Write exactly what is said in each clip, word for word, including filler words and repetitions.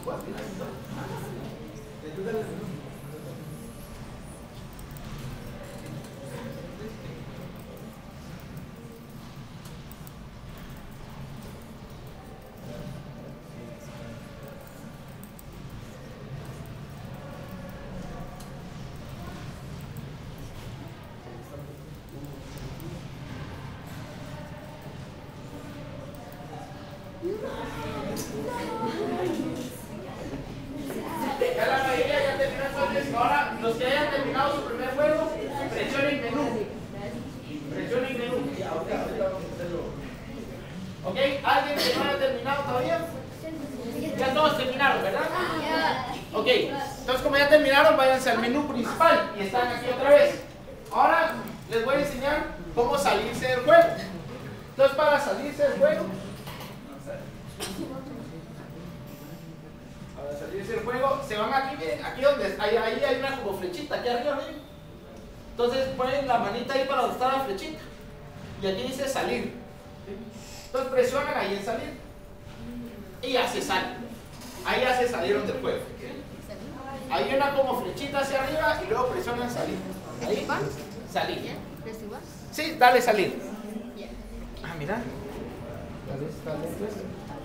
Ya la mayoría ya terminó, entonces ahora los que hayan terminado su primer juego, presionen menú. Presionen menú. Ya, ahorita, ahorita vamos a hacerlo. ¿Ok? ¿Alguien que no haya terminado todavía? Ya todos terminaron, ¿verdad? Ok, entonces como ya terminaron, váyanse al menú principal y están aquí otra vez. Ahora les voy a enseñar cómo salirse del juego. Entonces para salirse del juego, para salirse del juego, se van aquí, miren, aquí donde, ahí, ahí hay una como flechita, aquí arriba, miren. Entonces ponen la manita ahí para donde está la flechita. Y aquí dice salir. Entonces presionan ahí en salir. Y ya se sale. Ahí ya se salieron del juego. Hay una como flechita hacia arriba y luego presionan salir. Ahí, salir. Sí, dale salir. Ah, mira. Dale, dale, pues.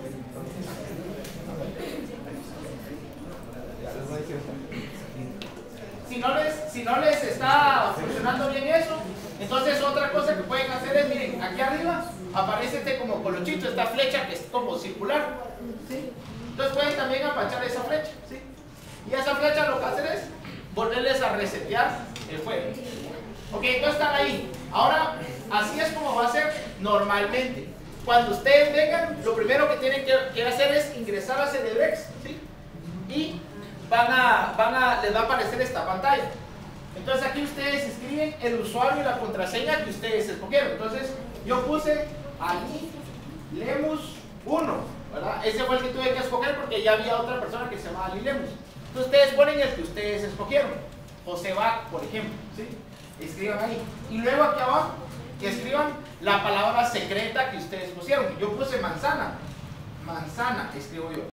Si no, les, si no les está funcionando bien eso, entonces otra cosa que pueden hacer es, miren, aquí arriba aparece este como colochito, esta flecha que es como circular, ¿sí? Entonces pueden también apachar esa flecha, ¿sí? Y esa flecha lo que hace es volverles a resetear el juego. Ok, entonces están ahí. Ahora, así es como va a ser normalmente. Cuando ustedes vengan, lo primero que tienen que, que hacer es ingresar a CDBX, ¿sí? Y van a, van a, les va a aparecer esta pantalla. Entonces aquí ustedes escriben el usuario y la contraseña que ustedes escogieron. Entonces yo puse Ali Lemus uno, ¿verdad? Ese fue el que tuve que escoger porque ya había otra persona que se llamaba Ali Lemus. Entonces ustedes ponen el que ustedes escogieron. José Bach, por ejemplo, ¿sí? Escriban ahí. Y luego aquí abajo, que escriban la palabra secreta que ustedes pusieron. Yo puse manzana. Manzana, escribo yo.